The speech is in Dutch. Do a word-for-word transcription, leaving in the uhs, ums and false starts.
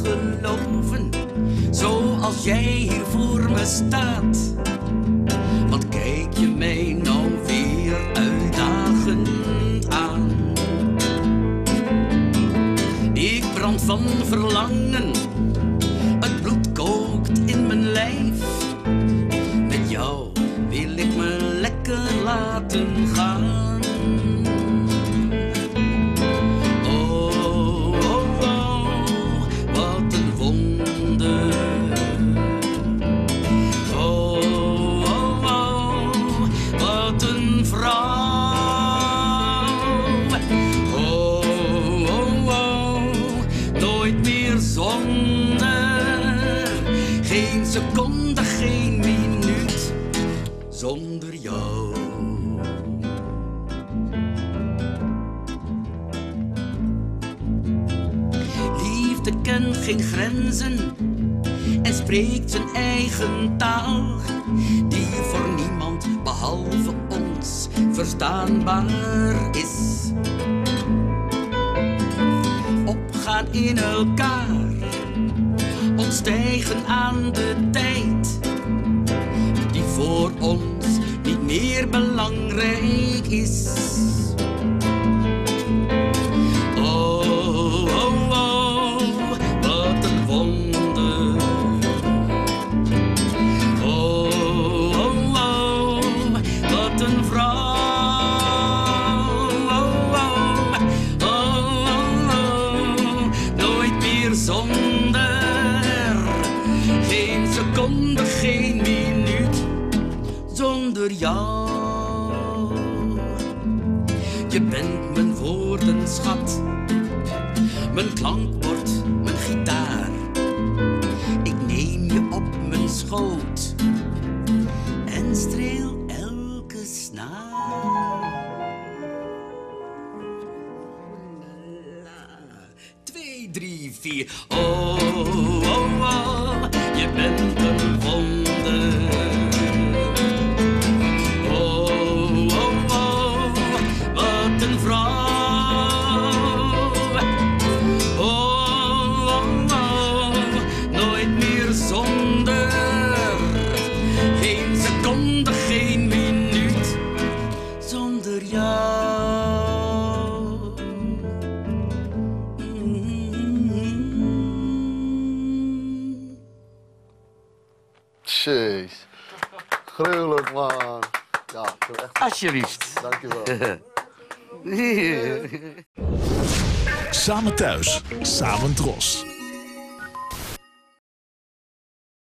geloven, zoals jij hier voor me staat. Wat kijk je mij nou weer uitdagend aan? Ik brand van verlangen, het bloed kookt in mijn lijf. Met jou wil ik me lekker laten gaan. Geen seconde, geen minuut zonder jou. Liefde kent geen grenzen en spreekt zijn eigen taal, die voor niemand behalve ons verstaanbaar is. Opgaan in elkaar, ontstijgen aan de tijd, die voor ons niet meer belangrijk is. Oh, oh, oh, wat een wonder. Oh, oh, oh, wat een vrouw. Oh, oh, oh, oh, oh, nooit meer zonder. Geen seconde, geen minuut zonder jou. Je bent mijn woordenschat, mijn klankbord, mijn gitaar. Ik neem je op mijn schoot en streel elke snaar. Twee, drie, vier. Oh, oh, oh, je bent een wonder. Oh, oh, oh, wat een vrouw. Oh, oh, oh, nooit meer zonder. Geen seconde, geen minuut zonder jou. Jeez. Gruwelijk, man. Ja, ik vind echt... Alsjeblieft. Dankjewel. Samen thuis, samen dros.